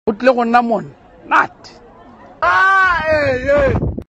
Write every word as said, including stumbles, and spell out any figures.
o tle go nna mona nate. Ah, eh, eh.